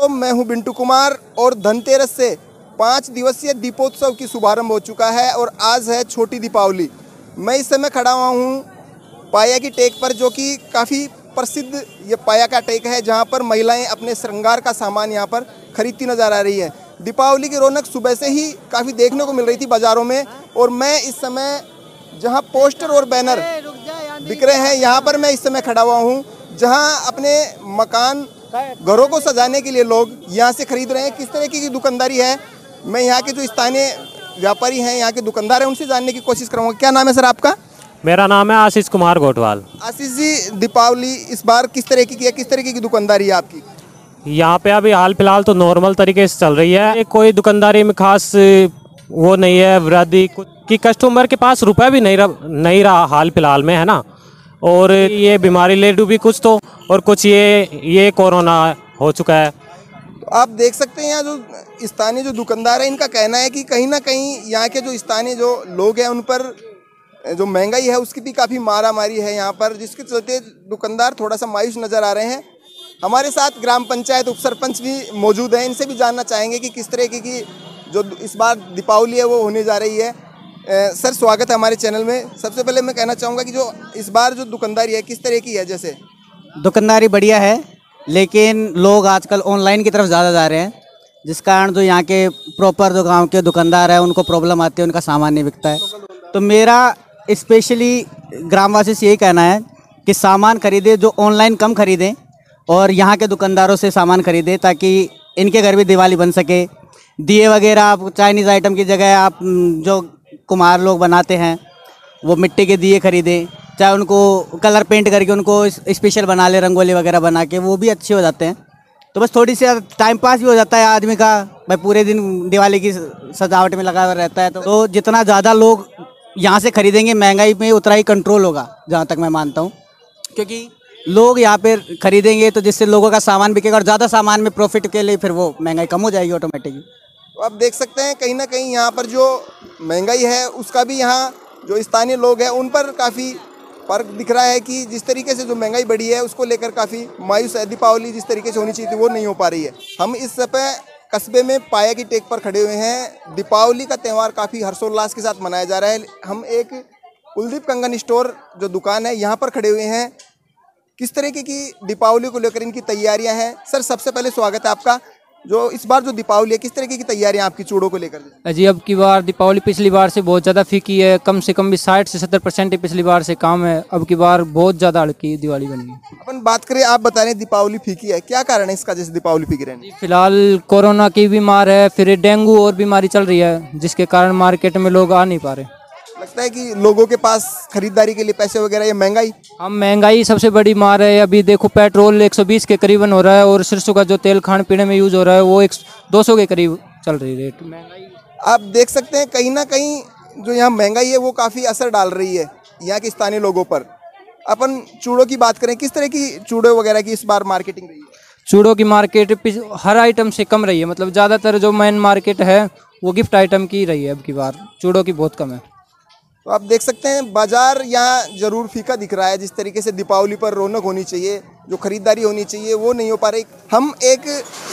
तो मैं हूं बिंटू कुमार और धनतेरस से 5 दिवसीय दीपोत्सव की शुभारंभ हो चुका है और आज है छोटी दीपावली। मैं इस समय खड़ा हुआ हूं पाया की टेक पर, जो कि काफ़ी प्रसिद्ध ये पाया का टेक है, जहां पर महिलाएं अपने श्रृंगार का सामान यहां पर खरीदती नजर आ रही है। दीपावली की रौनक सुबह से ही काफ़ी देखने को मिल रही थी बाज़ारों में, और मैं इस समय जहां पोस्टर और बैनर बिक रहे हैं यहाँ पर मैं इस समय खड़ा हुआ हूँ, जहाँ अपने मकान घरों को सजाने के लिए लोग यहाँ से खरीद रहे हैं। किस तरह की दुकानदारी है, मैं यहाँ के जो स्थानीय व्यापारी हैं, यहाँ के दुकानदार हैं, उनसे जानने की कोशिश करूँगा। क्या नाम है सर आपका? मेरा नाम है आशीष कुमार गोटवाल। आशीष जी, दीपावली इस बार किस तरह की है, किस तरीके की दुकानदारी है आपकी? यहाँ पे अभी हाल फिलहाल तो नॉर्मल तरीके से चल रही है, कोई दुकानदारी में खास वो नहीं है वृद्धि कि कस्टमर के पास रुपए भी नहीं रहा हाल फिलहाल में, है ना। और ये बीमारी ले डूबी कुछ तो, और कुछ ये कोरोना हो चुका है। तो आप देख सकते हैं यहाँ जो स्थानीय जो दुकानदार है, इनका कहना है कि कहीं ना कहीं यहाँ के जो स्थानीय जो लोग हैं उन पर जो महंगाई है उसकी भी काफ़ी मारामारी है यहाँ पर, जिसके चलते दुकानदार थोड़ा सा मायूस नज़र आ रहे हैं। हमारे साथ ग्राम पंचायत उप सरपंच भी मौजूद हैं, इनसे भी जानना चाहेंगे कि किस तरह की जो इस बार दीपावली है वो होने जा रही है। सर, स्वागत है हमारे चैनल में। सबसे पहले मैं कहना चाहूँगा कि जो इस बार जो दुकानदारी है किस तरह की है? जैसे दुकानदारी बढ़िया है, लेकिन लोग आजकल ऑनलाइन की तरफ ज़्यादा जा रहे हैं, जिस कारण जो यहाँ के प्रॉपर जो गांव के दुकानदार हैं उनको प्रॉब्लम आती है, उनका सामान नहीं बिकता है। तो मेरा स्पेशली ग्रामवासी से यही कहना है कि सामान खरीदे जो ऑनलाइन कम खरीदें और यहाँ के दुकानदारों से सामान खरीदें, ताकि इनके घर भी दिवाली बन सके। दिए वगैरह आप चाइनीज़ आइटम की जगह आप जो कुम्हार लोग बनाते हैं वो मिट्टी के दिए खरीदें, चाहे उनको कलर पेंट करके उनको स्पेशल बना ले, रंगोली वगैरह बना के, वो भी अच्छे हो जाते हैं। तो बस थोड़ी सी टाइम पास भी हो जाता है आदमी का, भाई पूरे दिन दिवाली की सजावट में लगा हुआ रहता है। तो जितना ज़्यादा लोग यहाँ से खरीदेंगे महंगाई में उतना ही कंट्रोल होगा, जहाँ तक मैं मानता हूँ। क्योंकि लोग यहाँ पे खरीदेंगे तो जिससे लोगों का सामान बिकेगा, और ज़्यादा सामान में प्रॉफिट के लिए फिर वो महंगाई कम हो जाएगी ऑटोमेटिकली। तो आप देख सकते हैं कहीं ना कहीं यहाँ पर जो महंगाई है उसका भी यहाँ जो स्थानीय लोग हैं उन पर काफ़ी फर्क दिख रहा है कि जिस तरीके से जो महंगाई बढ़ी है उसको लेकर काफ़ी मायूस है। दीपावली जिस तरीके से होनी चाहिए थी वो नहीं हो पा रही है। हम इस समय कस्बे में पाया की टेक पर खड़े हुए हैं। दीपावली का त्यौहार काफ़ी हर्षोल्लास के साथ मनाया जा रहा है। हम एक कुलदीप कंगन स्टोर जो दुकान है यहाँ पर खड़े हुए हैं। किस तरीके की दीपावली को लेकर इनकी तैयारियां हैं? सर, सबसे पहले स्वागत है आपका। जो इस बार जो दीपावली है किस तरीके की तैयारियां आपकी चूड़ों को लेकर? जी, अब की बार दीपावली पिछली बार से बहुत ज़्यादा फीकी है, कम से कम भी 60 से 70% पिछली बार से कम है। अब की बार बहुत ज़्यादा हल्की दिवाली बनी है। अपन बात करें, आप बता रहे हैं दीपावली फीकी है, क्या कारण है इसका जैसे दीपावली फीकी रहने? फिलहाल कोरोना की बीमार है, फिर डेंगू और बीमारी चल रही है, जिसके कारण मार्केट में लोग आ नहीं पा रहे। लगता है कि लोगों के पास खरीदारी के लिए पैसे वगैरह, ये महंगाई? हम महंगाई सबसे बड़ी मार है। अभी देखो पेट्रोल 120 के करीबन हो रहा है, और सरसों का जो तेल खाने पीने में यूज़ हो रहा है वो 200 के करीब चल रही रेट महंगाई। आप देख सकते हैं कहीं ना कहीं जो यहाँ महंगाई है वो काफ़ी असर डाल रही है यहाँ के स्थानीय लोगों पर। अपन चूड़ों की बात करें, किस तरह की चूड़े वगैरह की इस बार मार्केटिंग रही है? चूड़ों की मार्केट हर आइटम से कम रही है, मतलब ज़्यादातर जो मेन मार्केट है वो गिफ्ट आइटम की रही है। अब की बार चूड़ों की बहुत कम है। तो आप देख सकते हैं बाजार यहाँ जरूर फीका दिख रहा है। जिस तरीके से दीपावली पर रौनक होनी चाहिए, जो खरीदारी होनी चाहिए वो नहीं हो पा रही। हम एक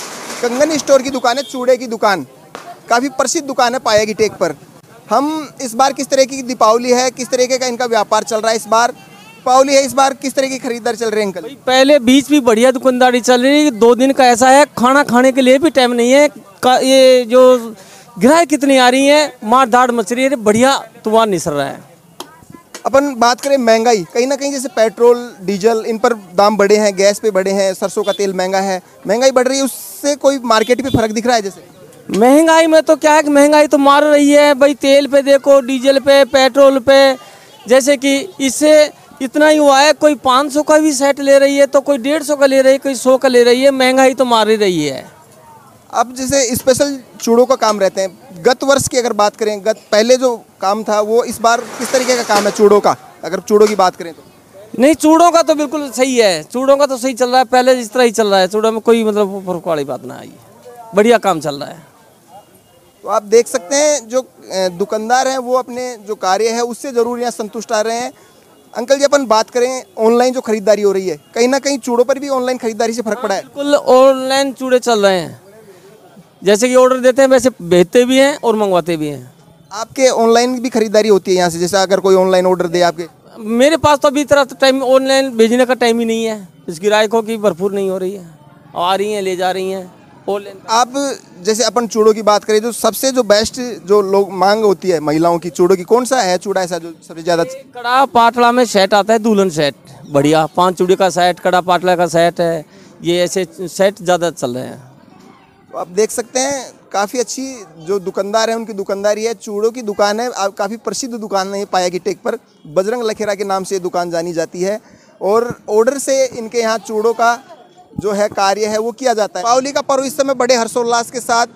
कंगन स्टोर की दुकान है, चूड़े की दुकान, काफ़ी प्रसिद्ध दुकान है पाया की टेक पर। हम इस बार किस तरह की दीपावली है, किस तरीके का इनका व्यापार चल रहा है? इस बार दीपावली है, इस बार किस तरह की खरीदारी चल रही है अंकल? पहले बीच भी बढ़िया दुकानदारी चल रही है, 2 दिन का ऐसा है खाना खाने के लिए भी टाइम नहीं है। ये जो ग्राहक कितनी आ रही है, मार दाड़ मच रही है, बढ़िया तूफान निसर रहा है। अपन बात करें महंगाई, कहीं ना कहीं जैसे पेट्रोल डीजल इन पर दाम बढ़े हैं, गैस पे बढ़े हैं, सरसों का तेल महंगा है, महंगाई बढ़ रही है, उससे कोई मार्केट पे फर्क दिख रहा है? जैसे महंगाई में तो क्या है कि महंगाई तो मार रही है भाई। तेल पे देखो, डीजल पे, पेट्रोल पे, जैसे कि इससे इतना ही हुआ है, कोई 500 का भी सेट ले रही है तो कोई 150 का ले रही है, कोई 100 का ले रही है। महंगाई तो मार ही रही है। अब जैसे स्पेशल चूड़ों का काम रहते हैं, गत वर्ष की अगर बात करें, पहले जो काम था वो इस बार किस तरीके का काम है चूड़ों का, अगर चूड़ों की बात करें तो? नहीं, चूड़ों का तो बिल्कुल सही है। चूड़ों का तो सही चल रहा है, पहले जिस तरह ही चल रहा है। चूड़ों में कोई मतलब फर्क वाली बात ना आई, बढ़िया काम चल रहा है। तो आप देख सकते हैं जो दुकानदार हैं वो अपने जो कार्य है उससे ज़रूर यहाँ संतुष्ट आ रहे हैं। अंकल जी, अपन बात करें ऑनलाइन जो खरीदारी हो रही है, कहीं ना कहीं चूड़ों पर भी ऑनलाइन खरीदारी से फर्क पड़ा है। बिल्कुल ऑनलाइन चूड़े चल रहे हैं, जैसे कि ऑर्डर देते हैं वैसे भेजते भी हैं और मंगवाते भी हैं। आपके ऑनलाइन भी खरीदारी होती है यहाँ से, जैसे अगर कोई ऑनलाइन ऑर्डर दे आपके? मेरे पास तो अभी तरह टाइम ऑनलाइन भेजने का टाइम ही नहीं है, इस ग्राहकों की भरपूर नहीं हो रही है, आ रही हैं ले जा रही हैं ऑनलाइन। आप जैसे अपन चूड़ों की बात करें, जो सबसे जो बेस्ट जो लोग मांग होती है महिलाओं की चूड़ों की, कौन सा है चूड़ा ऐसा जो सबसे ज़्यादा? कड़ा पाटला में सेट आता है, दुल्हन सेट बढ़िया, 5 चूड़ी का सेट, कड़ा पाटला का सेट है, ये ऐसे सेट ज़्यादा चल रहे हैं। तो आप देख सकते हैं काफ़ी अच्छी जो दुकानदार है उनकी दुकानदारी है, चूड़ों की दुकान है, काफ़ी प्रसिद्ध दुकान है पाया की टेक पर, बजरंग लखेरा के नाम से ये दुकान जानी जाती है और ऑर्डर से इनके यहाँ चूड़ों का जो है कार्य है वो किया जाता है। दीपावली का पर्व इस समय बड़े हर्षोल्लास के साथ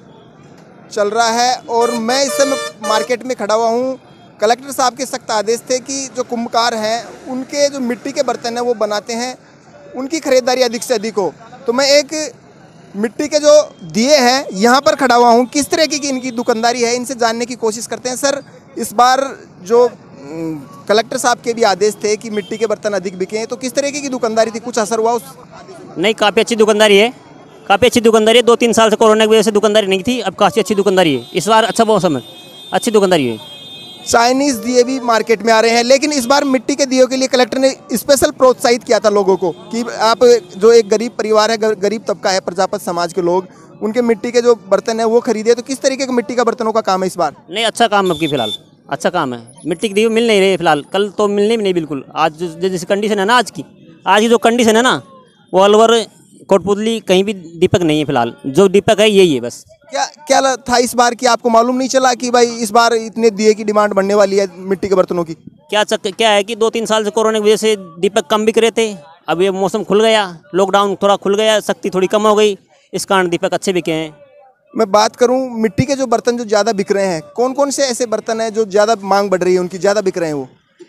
चल रहा है और मैं इस समय मार्केट में खड़ा हुआ हूँ। कलेक्टर साहब के सख्त आदेश थे कि जो कुम्भकार हैं उनके जो मिट्टी के बर्तन हैं वो बनाते हैं, उनकी खरीदारी अधिक से अधिक हो। तो मैं एक मिट्टी के जो दिए हैं यहाँ पर खड़ा हुआ हूँ, किस तरह की इनकी दुकानदारी है इनसे जानने की कोशिश करते हैं। सर, इस बार जो कलेक्टर साहब के भी आदेश थे कि मिट्टी के बर्तन अधिक बिके, तो किस तरीके की दुकानदारी थी, कुछ असर हुआ उस? नहीं, काफ़ी अच्छी दुकानदारी है, काफ़ी अच्छी दुकानदारी है। 2-3 साल से कोरोना की वजह से दुकानदारी नहीं थी, अब काफ़ी अच्छी दुकानदारी है। इस बार अच्छा मौसम है, अच्छी दुकानदारी है। चाइनीज़ दिए भी मार्केट में आ रहे हैं, लेकिन इस बार मिट्टी के दियों के लिए कलेक्टर ने स्पेशल प्रोत्साहित किया था लोगों को कि आप जो एक गरीब परिवार है, गरीब तबका है, प्रजापति समाज के लोग, उनके मिट्टी के जो बर्तन है वो खरीदे। तो किस तरीके के मिट्टी का बर्तनों का काम है इस बार? नहीं, अच्छा काम है, फिलहाल अच्छा काम है। मिट्टी के दिए मिल नहीं रहे फिलहाल, कल तो मिलने भी नहीं बिल्कुल। आज जो जैसी कंडीशन है ना, आज की जो कंडीशन है ना, वो अलवर कोटपुतली कहीं भी दीपक नहीं है फिलहाल, जो दीपक है यही है बस। क्या था इस बार कि आपको मालूम नहीं चला कि भाई इस बार इतने दिए की डिमांड बढ़ने वाली है मिट्टी के बर्तनों की? क्या है कि 2-3 साल से कोरोना की वजह से दीपक कम बिक रहे थे, अब ये मौसम खुल गया, लॉकडाउन थोड़ा खुल गया, सख्ती थोड़ी कम हो गई, इस कारण दीपक अच्छे बिके हैं। मैं बात करूं मिट्टी के जो बर्तन जो ज़्यादा बिक रहे हैं, कौन कौन से ऐसे बर्तन हैं जो ज़्यादा मांग बढ़ रही है उनकी, ज़्यादा बिक रहे हैं वो?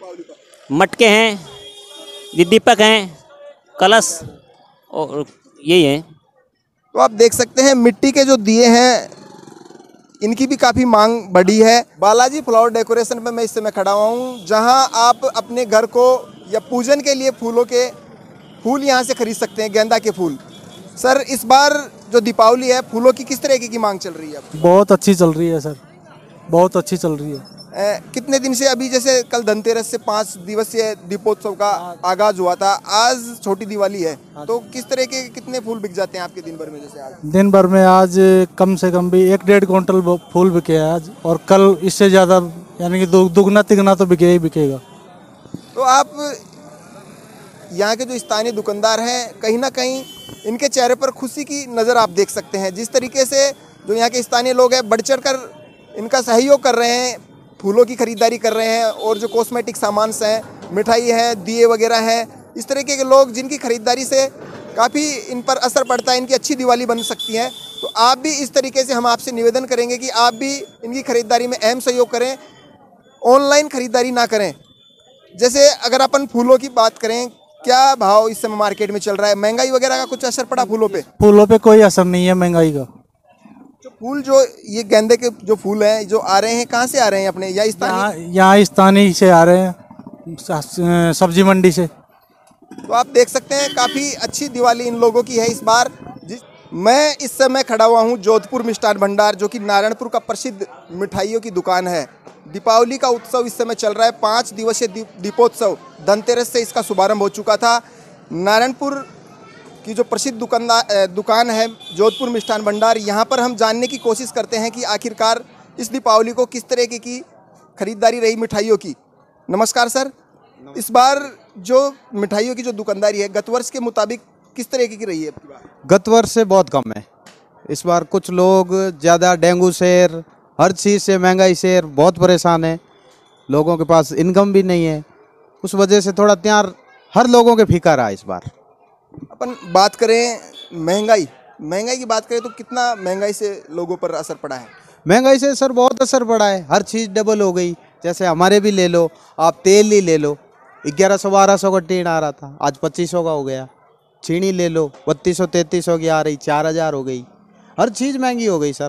मटके हैं, दीपक हैं, कलश और यही है। तो आप देख सकते हैं मिट्टी के जो दिए हैं इनकी भी काफ़ी मांग बढ़ी है। बालाजी फ्लावर डेकोरेशन पे मैं इस समय खड़ा हुआ हूँ, जहाँ आप अपने घर को या पूजन के लिए फूल यहाँ से खरीद सकते हैं, गेंदा के फूल। सर, इस बार जो दीपावली है फूलों की किस तरीके की मांग चल रही है? बहुत अच्छी चल रही है सर, बहुत अच्छी चल रही है। कितने दिन से, अभी जैसे कल धनतेरस से 5 दिवसीय दीपोत्सव का आगाज हुआ था, आज छोटी दिवाली है, तो किस तरह के कितने फूल बिक जाते हैं आपके दिन भर में? जैसे आज दिन भर में आज कम से कम भी 1-1.5 क्विंटल फूल बिके हैं आज, और कल इससे ज़्यादा, यानी कि दुगना तिगना तो बिके ही बिकेगा। तो आप यहाँ के जो स्थानीय दुकानदार हैं, कहीं ना कहीं इनके चेहरे पर खुशी की नज़र आप देख सकते हैं। जिस तरीके से जो यहाँ के स्थानीय लोग हैं बढ़ चढ़ कर इनका सहयोग कर रहे हैं, फूलों की खरीदारी कर रहे हैं, और जो कॉस्मेटिक सामान हैं, मिठाई है, दिए वगैरह हैं, इस तरीके के लोग जिनकी खरीदारी से काफ़ी इन पर असर पड़ता है, इनकी अच्छी दिवाली बन सकती है। तो आप भी इस तरीके से हम आपसे निवेदन करेंगे कि आप भी इनकी खरीदारी में अहम सहयोग करें, ऑनलाइन खरीदारी ना करें। जैसे अगर अपन फूलों की बात करें, क्या भाव इस समय मार्केट में चल रहा है? महंगाई वगैरह का कुछ असर पड़ा फूलों पे? फूलों पे कोई असर नहीं है महंगाई का। जो फूल, जो ये गेंदे के जो फूल हैं जो आ रहे हैं, कहाँ से आ रहे हैं अपने, या स्थानीय? यहाँ स्थानीय से आ रहे हैं, सब्जी मंडी से। तो आप देख सकते हैं काफ़ी अच्छी दिवाली इन लोगों की है इस बार। मैं इस समय खड़ा हुआ हूँ जोधपुर मिष्ठान भंडार, जो कि नारायणपुर का प्रसिद्ध मिठाइयों की दुकान है। दीपावली का उत्सव इस समय चल रहा है, 5 दिवसीय दीपोत्सव, धनतेरस से इसका शुभारंभ हो चुका था। नारायणपुर की जो प्रसिद्ध दुकान है जोधपुर मिष्ठान भंडार, यहाँ पर हम जानने की कोशिश करते हैं कि आखिरकार इस दीपावली को किस तरीके की खरीदारी रही मिठाइयों की। नमस्कार सर, इस बार जो मिठाइयों की जो दुकानदारी है गत वर्ष के मुताबिक किस तरीके की रही है? गत वर्ष से बहुत कम है इस बार। कुछ लोग ज़्यादा डेंगू शेर, हर चीज़ से महंगाई से बहुत परेशान है, लोगों के पास इनकम भी नहीं है, उस वजह से थोड़ा त्यार हर लोगों के फीका रहा इस बार। अपन बात करें महंगाई की बात करें तो कितना महंगाई से लोगों पर असर पड़ा है? महंगाई से सर बहुत असर पड़ा है, हर चीज़ डबल हो गई। जैसे हमारे भी ले लो, आप तेल ही ले लो, 1100-1200 का टीन आ रहा था, आज 2500 का हो गया। चीनी ले लो, 3200-3300 की आ रही, 4000 हो गई। हर चीज़ महंगी हो गई सर।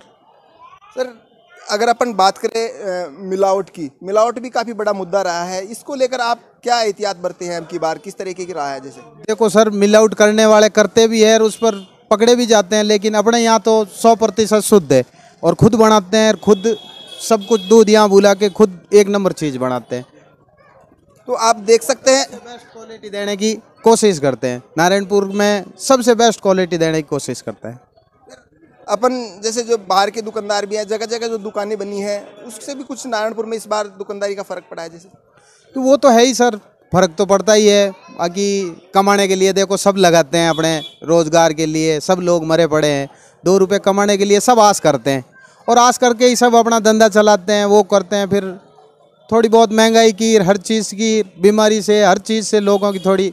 अगर अपन बात करें मिलावट की, मिलावट भी काफ़ी बड़ा मुद्दा रहा है, इसको लेकर आप क्या एहतियात बरते हैं अब की बार, किस तरीके की रहा है? जैसे देखो सर, मिल आउट करने वाले करते भी है और उस पर पकड़े भी जाते हैं, लेकिन अपने यहाँ तो 100% शुद्ध है और खुद बनाते हैं, खुद सब कुछ दूध यहाँ बुला के खुद एक नंबर चीज़ बनाते हैं। तो आप देख सकते हैं बेस्ट क्वालिटी देने की कोशिश करते हैं। नारायणपुर में सबसे बेस्ट क्वालिटी देने की कोशिश करते हैं। अपन जैसे जो बाहर के दुकानदार भी हैं, जगह जगह जो दुकानें बनी हैं, उससे भी कुछ नारायणपुर में इस बार दुकानदारी का फ़र्क पड़ा है? जैसे तो वो तो है ही सर, फर्क तो पड़ता ही है। बाकी कमाने के लिए देखो सब लगाते हैं, अपने रोजगार के लिए सब लोग मरे पड़े हैं। 2 रुपए कमाने के लिए सब आस करते हैं और आस करके ही सब अपना धंधा चलाते हैं, वो करते हैं। फिर थोड़ी बहुत महंगाई की, हर चीज़ की, बीमारी से, हर चीज़ से लोगों की थोड़ी।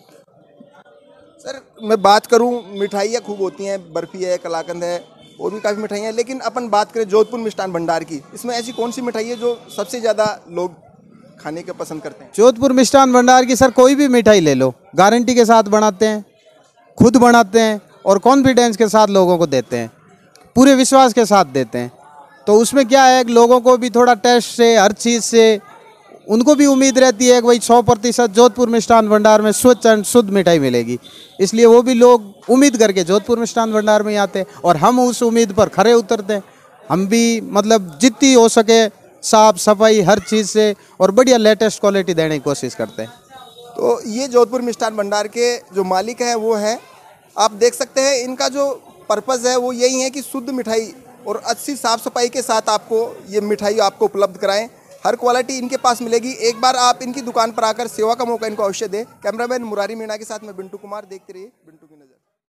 सर मैं बात करूं, मिठाइयाँ खूब होती हैं, बर्फ़ी है, कलाकंद है, और भी काफ़ी मिठाइयाँ हैं, लेकिन अपन बात करें जोधपुर मिष्ठान भंडार की, इसमें ऐसी कौन सी मिठाई है जो सबसे ज़्यादा लोग खाने के पसंद करते हैं? जोधपुर मिष्ठान भंडार की सर कोई भी मिठाई ले लो, गारंटी के साथ बनाते हैं, खुद बनाते हैं और कॉन्फिडेंस के साथ लोगों को देते हैं, पूरे विश्वास के साथ देते हैं। तो उसमें क्या है, लोगों को भी थोड़ा टेस्ट से, हर चीज़ से उनको भी उम्मीद रहती है कि भाई 100% जोधपुर मिष्ठान भंडार में स्वच्छ एंड शुद्ध मिठाई मिलेगी, इसलिए वो भी लोग उम्मीद करके जोधपुर मिष्ठान भंडार में आते हैं और हम उस उम्मीद पर खरे उतरते हैं। हम भी मतलब जितनी हो सके साफ सफाई हर चीज़ से और बढ़िया लेटेस्ट क्वालिटी देने की कोशिश करते हैं। तो ये जोधपुर मिष्ठान भंडार के जो मालिक हैं वो हैं, आप देख सकते हैं, इनका जो पर्पज़ है वो यही है कि शुद्ध मिठाई और अच्छी साफ़ सफाई के साथ आपको ये मिठाई आपको उपलब्ध कराएं। हर क्वालिटी इनके पास मिलेगी। एक बार आप इनकी दुकान पर आकर सेवा का मौका इनको अवश्य दें। कैमरामैन मुरारी मीणा के साथ मैं बिंटू कुमार, देखते रहिए बिंटू।